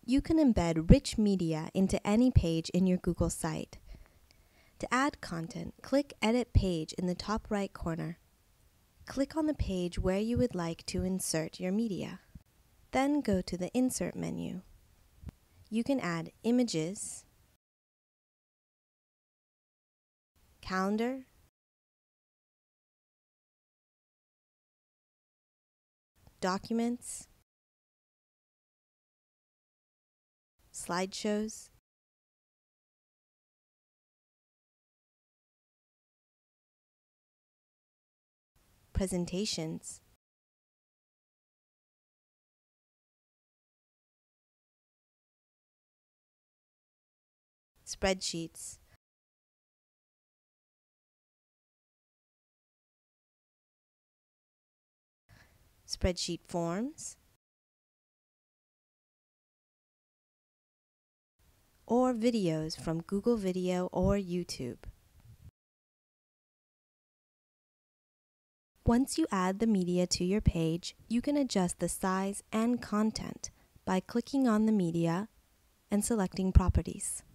You can embed rich media into any page in your Google site. To add content, click Edit Page in the top right corner. Click on the page where you would like to insert your media. Then go to the Insert menu. You can add images, calendar, documents, slideshows, presentations, spreadsheets, spreadsheet forms, or videos from Google Video or YouTube. Once you add the media to your page, you can adjust the size and content by clicking on the media and selecting Properties.